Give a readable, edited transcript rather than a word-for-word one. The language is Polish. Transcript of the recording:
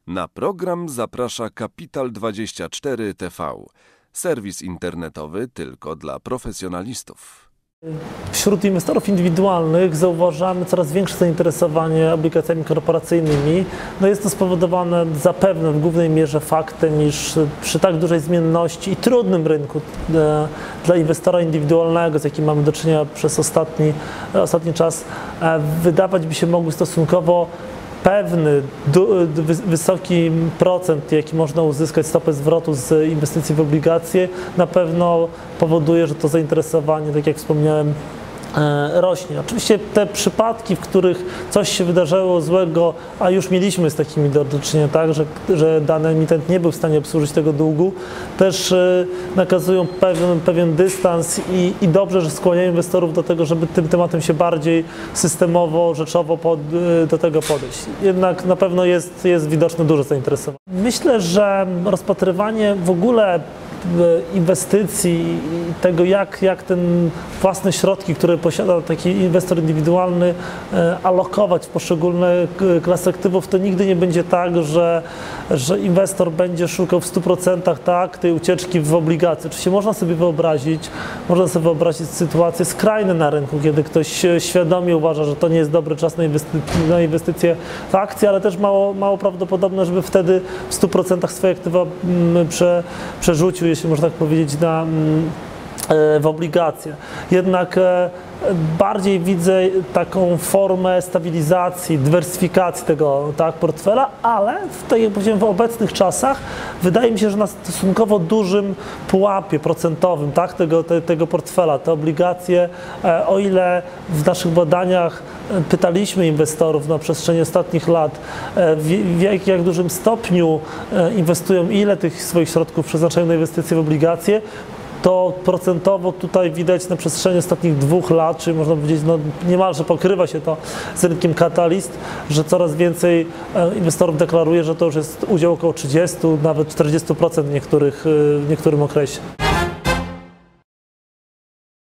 Na program zaprasza Kapital 24 TV. Serwis internetowy tylko dla profesjonalistów. Wśród inwestorów indywidualnych zauważamy coraz większe zainteresowanie obligacjami korporacyjnymi. Jest to spowodowane zapewne w głównej mierze faktem, iż przy tak dużej zmienności i trudnym rynku dla inwestora indywidualnego, z jakim mamy do czynienia przez ostatni czas, wydawać by się mogły stosunkowo pewny, wysoki procent, jaki można uzyskać stopę zwrotu z inwestycji w obligacje, na pewno powoduje, że to zainteresowanie, tak jak wspomniałem, rośnie. Oczywiście te przypadki, w których coś się wydarzyło złego, a już mieliśmy z takimi do czynienia, tak, że dany emitent nie był w stanie obsłużyć tego długu, też nakazują pewien dystans i dobrze, że skłaniają inwestorów do tego, żeby tym tematem się bardziej systemowo, rzeczowo do tego podejść. Jednak na pewno jest widoczne duże zainteresowanie. Myślę, że rozpatrywanie w ogóle inwestycji i tego, jak ten własne środki, które posiada taki inwestor indywidualny, alokować w poszczególne klasy aktywów, to nigdy nie będzie tak, że inwestor będzie szukał w 100% tej ucieczki w obligacje. Oczywiście można sobie wyobrazić sytuacje skrajne na rynku, kiedy ktoś świadomie uważa, że to nie jest dobry czas na inwestycje w akcje, ale też mało prawdopodobne, żeby wtedy w 100% swoje aktywa przerzucił, jeśli można tak powiedzieć, w obligacje. Jednak bardziej widzę taką formę stabilizacji, dywersyfikacji tego portfela, ale w obecnych czasach wydaje mi się, że na stosunkowo dużym pułapie procentowym tego portfela, te obligacje, o ile w naszych badaniach pytaliśmy inwestorów na przestrzeni ostatnich lat, w jak dużym stopniu inwestują, ile tych swoich środków przeznaczają na inwestycje w obligacje, to procentowo tutaj widać na przestrzeni ostatnich 2 lat, czyli można powiedzieć, niemalże pokrywa się to z rynkiem Catalyst, że coraz więcej inwestorów deklaruje, że to już jest udział około 30, nawet 40% w niektórym okresie.